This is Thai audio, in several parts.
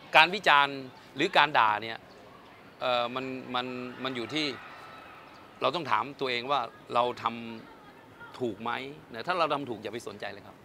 การวิจารณ์หรือการด่าเนี่ยมันอยู่ที่เราต้องถามตัวเองว่าเราทำถูกไหมนะถ้าเราทำถูกอย่าไปสนใจเลยครับ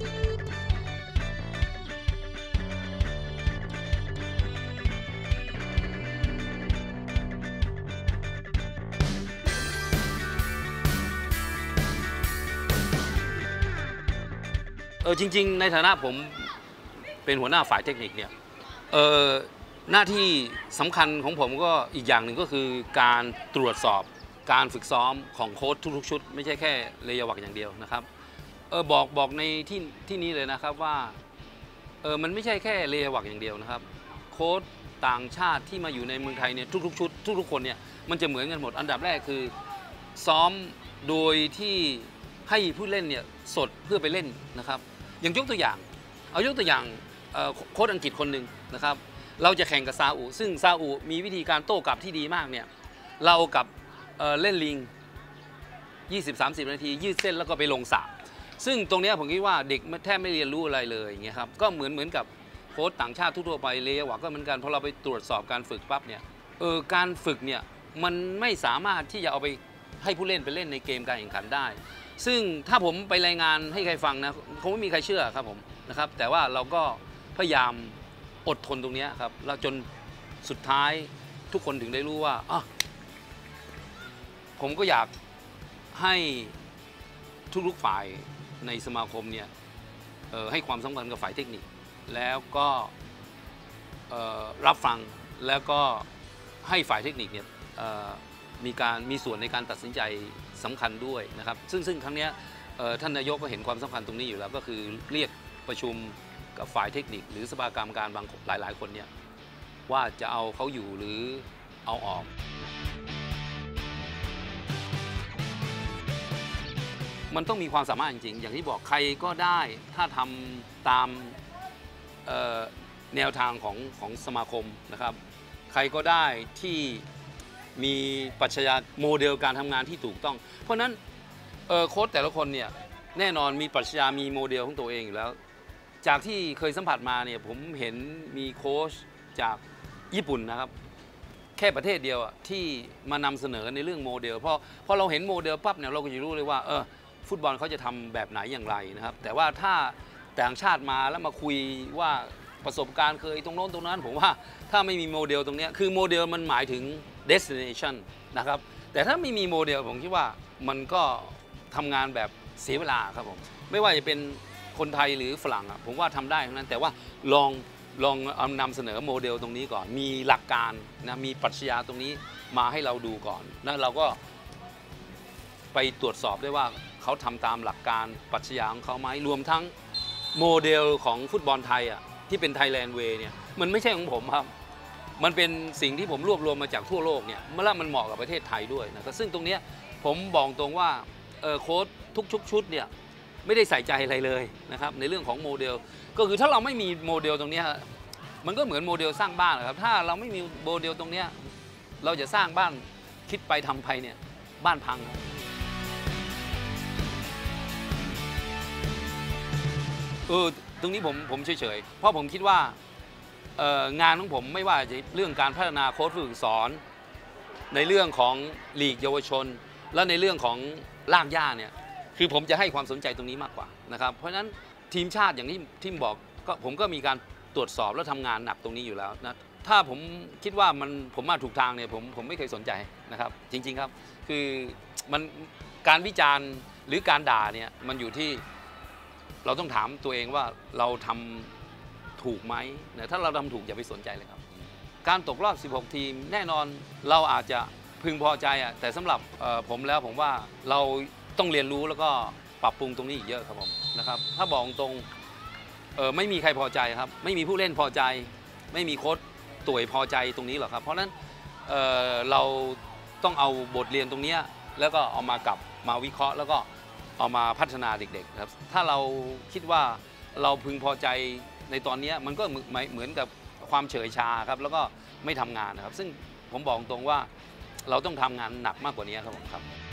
จริงๆในฐานะผมเป็นหัวหน้าฝ่ายเทคนิคเนี่ยหน้าที่สำคัญของผมก็อีกอย่างหนึ่งก็คือการตรวจสอบการฝึกซ้อมของโค้ชทุกๆชุดไม่ใช่แค่เลยาวักอย่างเดียวนะครับบอกในที่นี้เลยนะครับว่ามันไม่ใช่แค่เลยาวักอย่างเดียวนะครับโค้ชต่างชาติที่มาอยู่ในเมืองไทยเนี่ยทุกๆชุดทุกๆคนเนี่ยมันจะเหมือนกันหมดอันดับแรกคือซ้อมโดยที่ให้ผู้เล่นเนี่ยสดเพื่อไปเล่นนะครับอย่างยกตัวอย่างโค้ชอังกฤษคนหนึ่งนะครับเราจะแข่งกับซาอุซึ่งซาอุมีวิธีการโต้กลับที่ดีมากเนี่ยเรากับเล่นลิง 20-30 นาทียืดเส้นแล้วก็ไปลงสระซึ่งตรงนี้ผมคิดว่าเด็กแทบไม่เรียนรู้อะไรเลยอย่างเงี้ยครับก็เหมือนกับโค้ชต่างชาติทั่วไปเลยว่าก็เหมือนกันพอเราไปตรวจสอบการฝึกปั๊บเนี่ยการฝึกเนี่ยมันไม่สามารถที่จะเอาไปให้ผู้เล่นไปเล่นในเกมการแข่งขันได้ซึ่งถ้าผมไปรายงานให้ใครฟังนะคงไม่มีใครเชื่อครับผมนะครับแต่ว่าเราก็พยายามอดทนตรงนี้ครับแล้วจนสุดท้ายทุกคนถึงได้รู้ว่าผมก็อยากให้ทุกฝ่ายในสมาคมเนี่ยให้ความสำคัญกับฝ่ายเทคนิคแล้วก็รับฟังแล้วก็ให้ฝ่ายเทคนิคเนี่ยมีส่วนในการตัดสินใจสำคัญด้วยนะครับซึ่งครั้งนี้ท่านนายกก็เห็นความสำคัญตรงนี้อยู่แล้วก็คือเรียกประชุมกับฝ่ายเทคนิคหรือสภากรรมการบางหลายคนเนี่ยว่าจะเอาเขาอยู่หรือเอาออกมันต้องมีความสามารถจริงๆอย่างที่บอกใครก็ได้ถ้าทำตามแนวทางของสมาคมนะครับใครก็ได้ที่มีปรัชญาโมเดลการทำงานที่ถูกต้องเพราะนั้นโค้ชแต่ละคนเนี่ยแน่นอนมีปรัชญามีโมเดลของตัวเองอยู่แล้วจากที่เคยสัมผัสมาเนี่ยผมเห็นมีโค้ชจากญี่ปุ่นนะครับแค่ประเทศเดียวที่มานำเสนอในเรื่องโมเดลพอเราเห็นโมเดลปั๊บเนี่ยเราก็จะรู้เลยว่าฟุตบอลเขาจะทำแบบไหนอย่างไรนะครับแต่ว่าถ้าต่างชาติมาแล้วมาคุยว่าประสบการณ์เคยตรงโน้นตรงนั้นผมว่าถ้าไม่มีโมเดลตรงนี้คือโมเดลมันหมายถึง destination นะครับแต่ถ้าไม่มีโมเดลผมคิดว่ามันก็ทำงานแบบเสียเวลาครับผมไม่ว่าจะเป็นคนไทยหรือฝรั่งผมว่าทำได้ทั้งนั้นแต่ว่าลองนำเสนอโมเดลตรงนี้ก่อนมีหลักการนะมีปรัชญาตรงนี้มาให้เราดูก่อนแล้วเราก็ไปตรวจสอบได้ว่าเขาทำตามหลักการปรัชญาของเขาไหมรวมทั้งโมเดลของฟุตบอลไทยที่เป็น Thailand Way เนี่ยมันไม่ใช่ของผมครับมันเป็นสิ่งที่ผมรวบรวมมาจากทั่วโลกเนี่ยแล้วมันเหมาะกับประเทศไทยด้วยนะครับซึ่งตรงนี้ผมบอกตรงว่าโค้ชทุกชุดเนี่ยไม่ได้ใส่ใจอะไรเลยนะครับในเรื่องของโมเดลก็คือถ้าเราไม่มีโมเดลตรงนี้มันก็เหมือนโมเดลสร้างบ้านครับถ้าเราไม่มีโมเดลตรงนี้เราจะสร้างบ้านคิดไปทำไปเนี่ยบ้านพังตรงนี้ผมเฉยๆเพราะผมคิดว่างานของผมไม่ว่าจะเรื่องการพัฒนาโค้ชฝึกสอนในเรื่องของลีกเยาวชนและในเรื่องของรากหญ้าเนี่ยคือผมจะให้ความสนใจตรงนี้มากกว่านะครับเพราะฉะนั้นทีมชาติอย่างที่บอกก็ผมก็มีการตรวจสอบและทำงานหนักตรงนี้อยู่แล้วนะถ้าผมคิดว่าผมมาถูกทางเนี่ยผมไม่เคยสนใจนะครับจริงๆครับคือมันการวิจารณ์หรือการด่าเนี่ยมันอยู่ที่เราต้องถามตัวเองว่าเราทำถูกไหมนะถ้าเราทำถูกอย่าไปสนใจเลยครับการตกรอบ16ทีมแน่นอนเราอาจจะพึงพอใจแต่สำหรับผมแล้วผมว่าเราต้องเรียนรู้แล้วก็ปรับปรุงตรงนี้อีกเยอะครับผมนะครับถ้าบอกตรงไม่มีใครพอใจครับไม่มีผู้เล่นพอใจไม่มีโค้ชต่วยพอใจตรงนี้หรอกครับเพราะฉะนั้นเราต้องเอาบทเรียนตรงนี้แล้วก็เอามาวิเคราะห์แล้วก็เอามาพัฒนาเด็กๆครับถ้าเราคิดว่าเราพึงพอใจในตอนนี้มันก็เหมือนกับความเฉยชาครับแล้วก็ไม่ทำงานนะครับซึ่งผมบอกตรงว่าเราต้องทำงานหนักมากกว่านี้ครับผมครับ